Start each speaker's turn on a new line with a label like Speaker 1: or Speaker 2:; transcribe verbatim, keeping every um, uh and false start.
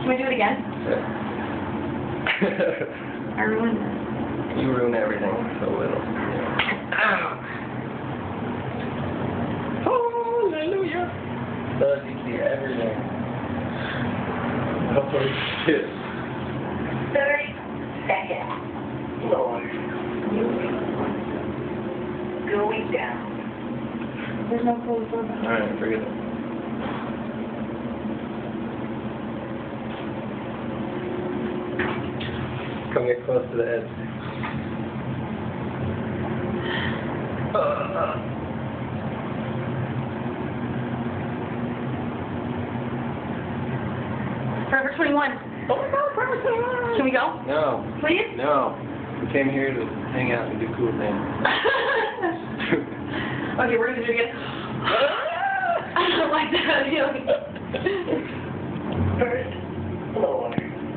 Speaker 1: Can we do it again?
Speaker 2: Yeah.
Speaker 1: I ruined it.
Speaker 2: You ruin everything so little. Ow! Hallelujah! Does you see everything. Holy shit.
Speaker 1: thirty seconds.
Speaker 2: Lord.
Speaker 1: Going down. There's no code for that.
Speaker 2: Alright, forget it. Come get close to the edge. Uh,
Speaker 1: Forever twenty-one.
Speaker 2: oh my god, Forever twenty-one!
Speaker 1: Can we go?
Speaker 2: No.
Speaker 1: Please?
Speaker 2: No. We came here to hang out and do cool things.
Speaker 1: Okay, we're gonna do it again. I don't like that feeling.